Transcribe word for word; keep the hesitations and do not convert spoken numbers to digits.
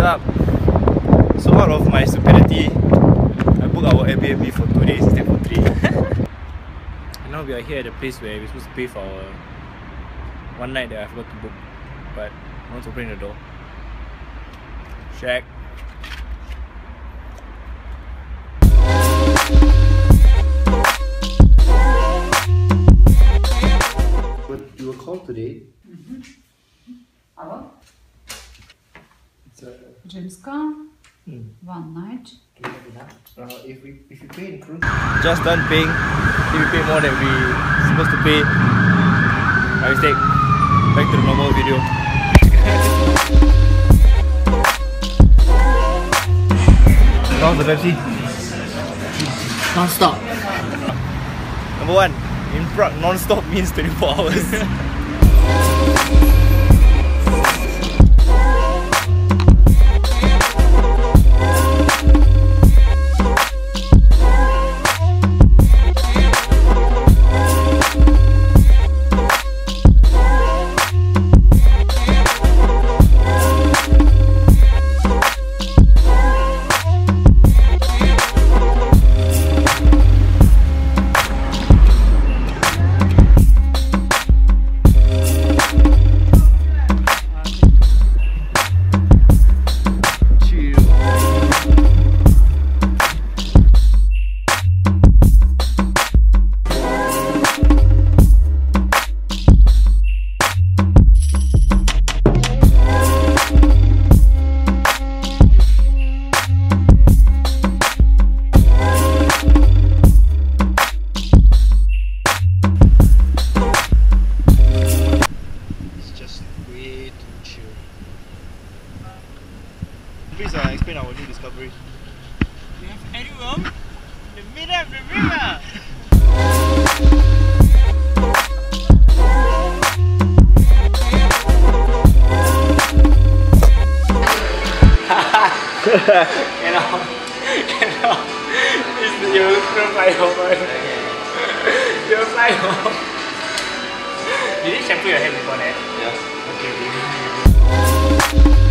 up? So out of my stupidity, I booked our Airbnb for two days instead of three. And now we are here at the place where we're supposed to pay for our one night that I forgot to book. But no one's opening the door. Check. But you were called today? Mm-hmm. Hello? It's a, Римска, hmm. one night. Do we have enough? Uh, if we if you pay in cruise, Just done paying. If we pay more than we supposed to pay, my mistake. Back to the normal video. How's the Pepsi? Non-stop. Number one, in Prague, non-stop means twenty-four hours. Please uh, explain our new discovery. We have any room in the middle of the river. Cannot, cannot. It's, you'll fly over. You'll fly over. You didn't shampoo your hair before that? yeah. Okay.